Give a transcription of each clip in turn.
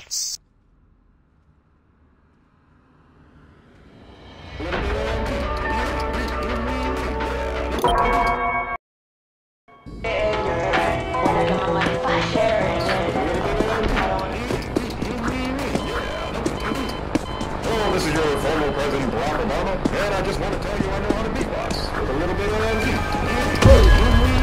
This is your former President Barack Obama, and I just want to tell you I know how to beatbox with a little bit of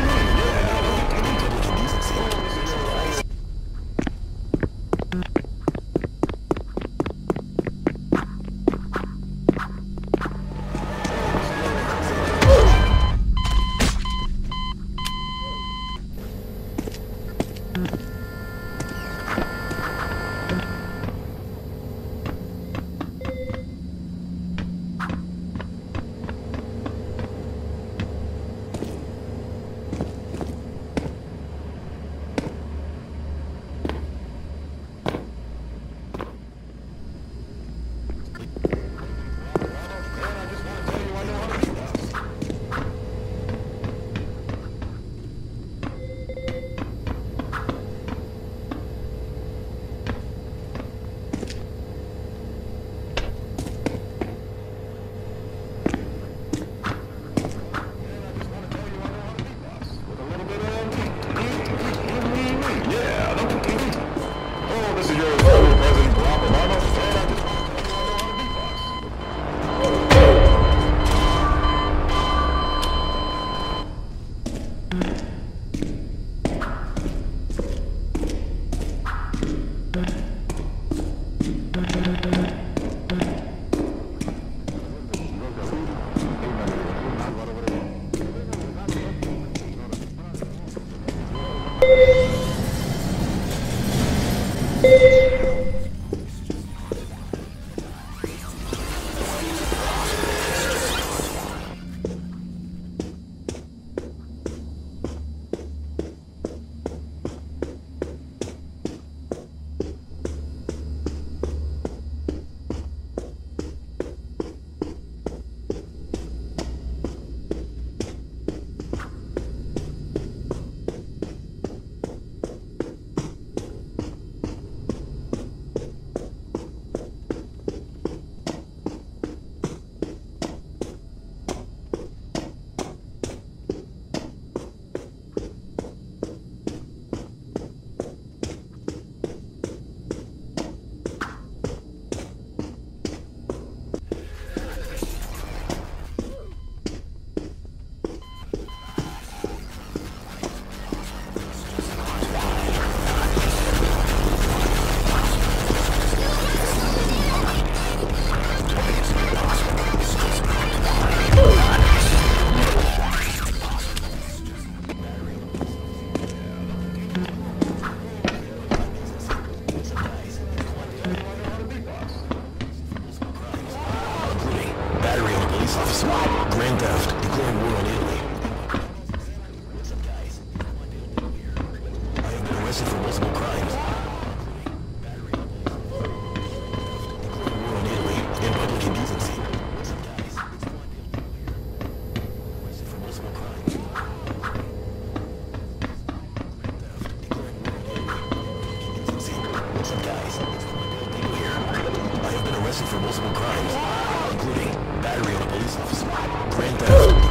Grand theft, declaring war on Italy. I have been arrested for multiple crimes. Declaring war on Italy and public indecency. Arrested for multiple crimes. What's up, guys? People here. I have been arrested for multiple crimes, including battery on a police officer, grand theft.